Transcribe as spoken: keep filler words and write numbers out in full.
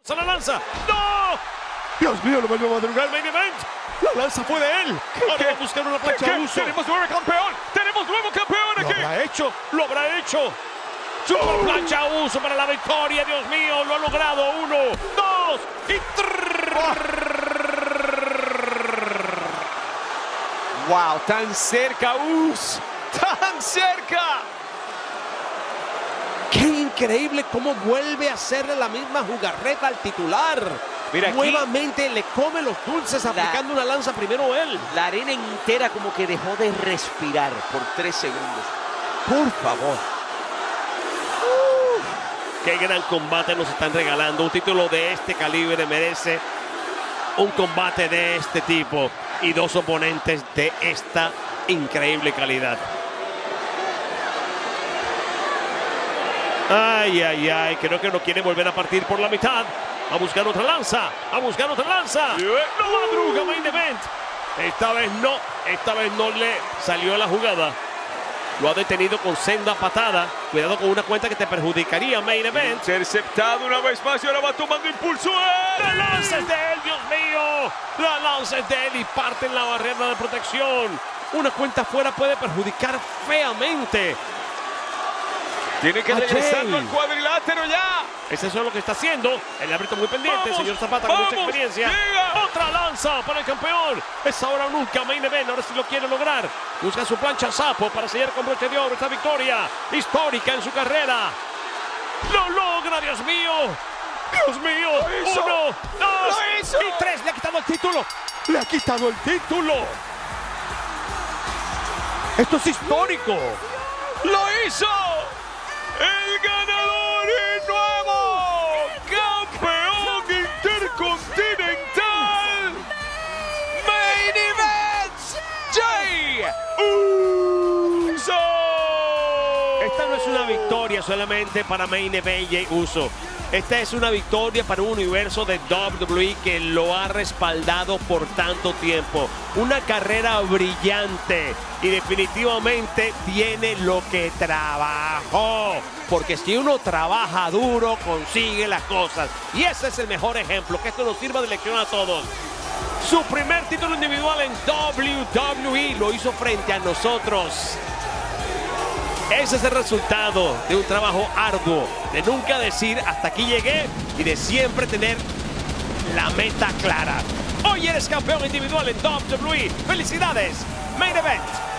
¡Se la lanza! ¡No! Dios mío, lo vuelve a madrugar el main event. La lanza fue de él. Ahora va a buscar una plancha de uso. ¡Tenemos nuevo campeón! ¡Tenemos nuevo campeón aquí! Lo habrá hecho, lo habrá hecho. Super plancha uso para la victoria. Dios mío, lo ha logrado. Uno, dos y tres. ¡Wow! ¡Tan cerca, Us! ¡Tan cerca! ¡Qué increíble cómo vuelve a hacerle la misma jugarreta al titular! Mira, aquí, nuevamente le come los dulces aplicando una lanza primero él. La arena entera como que dejó de respirar por tres segundos. Por favor. Uh, ¡Qué gran combate nos están regalando! Un título de este calibre merece un combate de este tipo y dos oponentes de esta increíble calidad. Ay, ay, ay, creo que no quiere volver a partir por la mitad. A buscar otra lanza, a buscar otra lanza. No madruga main event. Esta vez no, esta vez no le salió la jugada. Lo ha detenido con senda patada. Cuidado con una cuenta que te perjudicaría main event. Interceptado una vez más y ahora va tomando impulso. La lanza es de él, Dios mío. La lanza es de él y parte en la barrera de protección. Una cuenta fuera puede perjudicar feamente. Tiene que regresarlo al cuadrilátero ya. Es eso lo que está haciendo. El árbitro muy pendiente, ¡Vamos! el señor Zapata ¡Vamos! con mucha experiencia. ¡Llega! Otra lanza para el campeón. Es ahora o nunca main event. Ahora sí lo quiere lograr. Busca su plancha Sapo para sellar con broche de oro esta victoria histórica en su carrera. ¡Lo logra, Dios mío! ¡Dios mío! Uno, dos y tres. Le ha quitado el título. Le ha quitado el título. Esto es histórico. ¡Lo hizo! ¡El ganador y nuevo campeón intercontinental! ¡Main Event! ¡Jey Uso! Esta no es una victoria solamente para Main Event Jey Uso. Esta es una victoria para un universo de doble u doble u E que lo ha respaldado por tanto tiempo. Una carrera brillante y definitivamente tiene lo que trabajó. Porque si uno trabaja duro, consigue las cosas. Y ese es el mejor ejemplo, que esto nos sirva de lección a todos. Su primer título individual en doble u doble u E lo hizo frente a nosotros. Ese es el resultado de un trabajo arduo, de nunca decir hasta aquí llegué y de siempre tener la meta clara. Hoy eres campeón individual en doble u doble u E. ¡Felicidades! Main Event.